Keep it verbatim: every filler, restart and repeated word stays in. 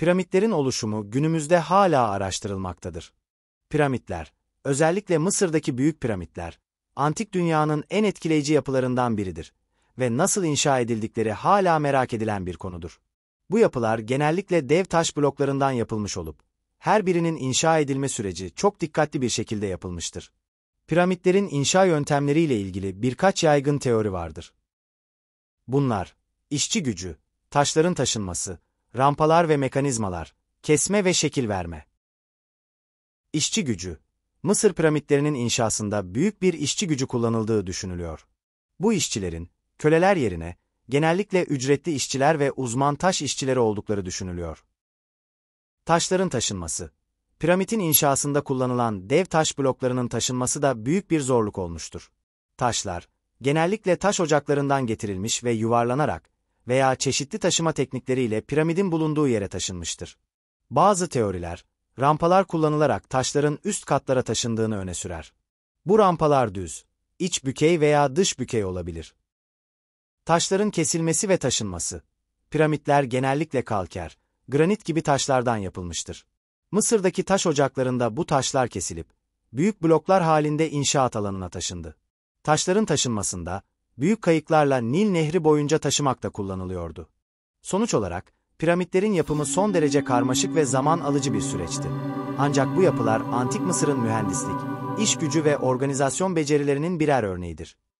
Piramitlerin oluşumu günümüzde hala araştırılmaktadır. Piramitler, özellikle Mısır'daki büyük piramitler, antik dünyanın en etkileyici yapılarından biridir ve nasıl inşa edildikleri hala merak edilen bir konudur. Bu yapılar genellikle dev taş bloklarından yapılmış olup, her birinin inşa edilme süreci çok dikkatli bir şekilde yapılmıştır. Piramitlerin inşa yöntemleriyle ilgili birkaç yaygın teori vardır. Bunlar, işçi gücü, taşların taşınması, rampalar ve mekanizmalar, kesme ve şekil verme. İşçi gücü, Mısır piramitlerinin inşasında büyük bir işçi gücü kullanıldığı düşünülüyor. Bu işçilerin, köleler yerine, genellikle ücretli işçiler ve uzman taş işçileri oldukları düşünülüyor. Taşların taşınması, piramidin inşasında kullanılan dev taş bloklarının taşınması da büyük bir zorluk olmuştur. Taşlar, genellikle taş ocaklarından getirilmiş ve yuvarlanarak veya çeşitli taşıma teknikleriyle piramidin bulunduğu yere taşınmıştır. Bazı teoriler, rampalar kullanılarak taşların üst katlara taşındığını öne sürer. Bu rampalar düz, iç bükey veya dış bükey olabilir. Taşların kesilmesi ve taşınması. Piramitler genellikle kalker, granit gibi taşlardan yapılmıştır. Mısır'daki taş ocaklarında bu taşlar kesilip, büyük bloklar halinde inşaat alanına taşındı. Taşların taşınmasında, büyük kayıklarla Nil Nehri boyunca taşımak da kullanılıyordu. Sonuç olarak, piramitlerin yapımı son derece karmaşık ve zaman alıcı bir süreçti. Ancak bu yapılar Antik Mısır'ın mühendislik, iş gücü ve organizasyon becerilerinin birer örneğidir.